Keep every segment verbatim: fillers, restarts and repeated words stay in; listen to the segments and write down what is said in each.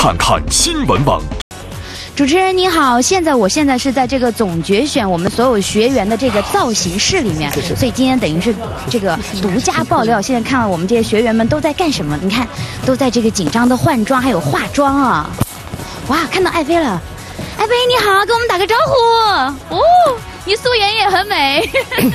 看看新闻网。 主持人你好，现在我现在是在这个总决选我们所有学员的这个造型室里面，所以今天等于是这个独家爆料。现在看到我们这些学员们都在干什么？你看，都在这个紧张的换装还有化妆啊！哇，看到爱妃了，爱妃你好，跟我们打个招呼。哦，你素颜也很美。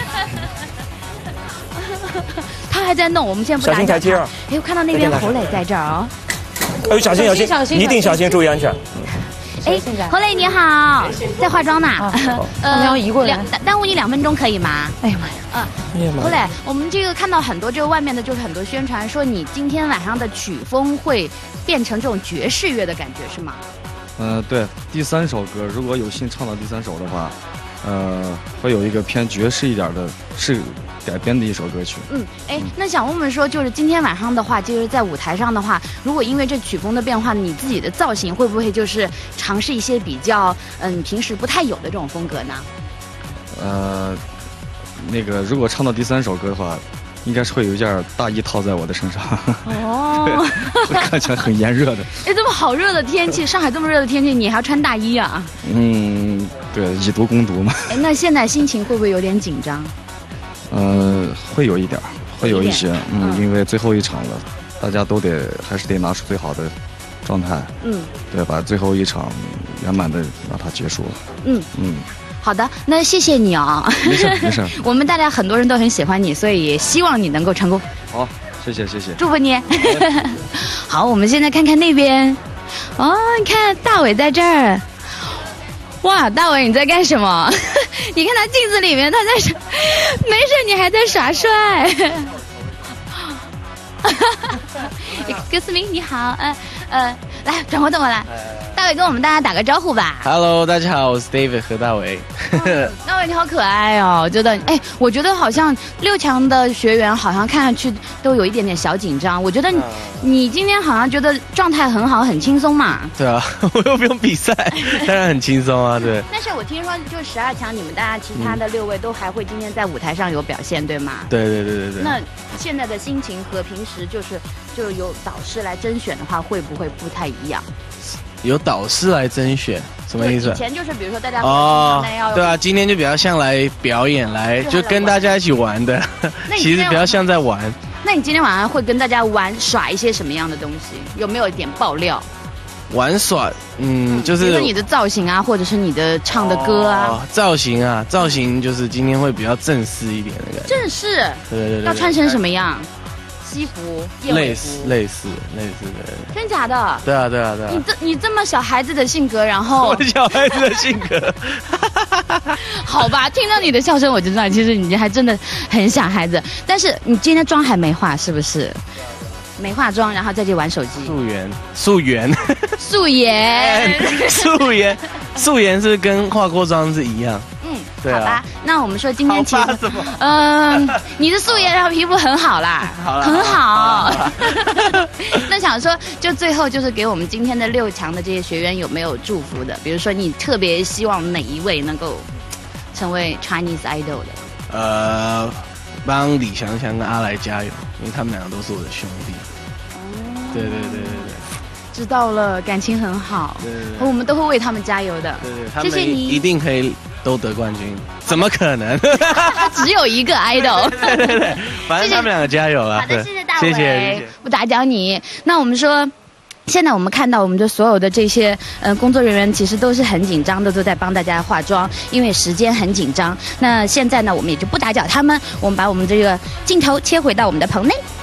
他还在弄，我们现在不打搅他。哎，我看到那边侯磊在这儿哦。 哎呦，小心小心，一定小心，注意安全。 哎，侯磊你好，在化妆呢。 呃，我们要移过来， 耽误你两分钟可以吗？ 哎呀妈呀！ 嗯，侯磊，我们这个看到很多这个外面的就是很多宣传说你今天晚上的曲风会变成这种爵士乐的感觉是吗？ 呃，对，第三首歌如果有幸唱到第三首的话，呃，会有一个偏爵士一点的，是改编的一首歌曲。 嗯，哎，那想问问说，就是今天晚上的话，就是在舞台上的话，如果因为这曲风的变化，你自己的造型会不会就是尝试一些比较嗯平时不太有的这种风格呢？ 呃，那个如果唱到第三首歌的话，应该是会有一件大衣套在我的身上。哦，看起来很炎热的。 哎，这么好热的天气，上海这么热的天气，你还要穿大衣啊？ 嗯，对，以毒攻毒嘛。哎， 那现在心情会不会有点紧张？ 呃，会有一点，会有一些，嗯，嗯因为最后一场了，大家都得还是得拿出最好的状态，嗯，对，把最后一场圆满的让它结束了。嗯嗯。 好的，那谢谢你啊、哦。 没事没事。 我们大家很多人都很喜欢你，所以也希望你能够成功。 好，谢谢谢谢， 祝福你。好，我们现在看看那边。哦，你看大伟在这儿。哇，大伟你在干什么？你看他镜子里面他在耍，没事你还在耍帅。Excuse me， 你好，呃呃，来转过头来，大伟跟我们大家打个招呼吧。 Hello， 大家好，我是 David 何大伟。 哦、大伟你好可爱哦，我觉得，哎，我觉得好像六强的学员好像看上去都有一点点小紧张。我觉得你、uh, 你今天好像觉得状态很好，很轻松嘛。 对啊，我又不用比赛，当然很轻松啊，对。 但是我听说就十二强，你们大家其他的六位都还会今天在舞台上有表现，对吗？ 对对对对对。 那现在的心情和平时就是就有导师来甄选的话，会不会不太一样？ 有导师来甄选，什么意思？ 以前就是比如说大家哦， 对啊，今天就比较像来表演，来就跟大家一起玩的，其实比较像在玩。 那你今天晚上会跟大家玩耍一些什么样的东西？有没有一点爆料？ 玩耍，嗯，就是比如说你的造型啊，或者是你的唱的歌啊。 哦、造型啊，造型就是今天会比较正式一点的感觉。 正式？ 对对对。 要穿成什么样？西服、 类似类似类似的， 真假的？ 对啊对啊对啊！ 你这你这么小孩子的性格，然后我小孩子的性格， 好吧，听到你的笑声我就知道，其实你还真的很小孩子。但是你今天妆还没化，是不是？没化妆，然后再去玩手机。 素颜，素颜， 素颜， 素颜，素颜是跟化过妆是一样。 嗯，对啊。好吧，那我们说今天其实，嗯、呃，你的素颜然后皮肤很好啦， 好很好。那想说，就最后就是给我们今天的六强的这些学员有没有祝福的？比如说你特别希望哪一位能够成为 Chinese Idol 的？ 呃，帮李翔翔跟阿来加油，因为他们两个都是我的兄弟。哦，对对对对对。 知道了，感情很好， 对对对， 我们都会为他们加油的。 对对，他们谢谢你，一定可以都得冠军，怎么可能？ 只有一个 idol。 对对对，反正他们两个加油了。 好的，谢谢大伟， 谢谢， 不打搅你。那我们说。现在我们看到我们的所有的这些呃工作人员其实都是很紧张的，都在帮大家化妆，因为时间很紧张。那现在呢，我们也就不打搅他们，我们把我们这个镜头切回到我们的棚内。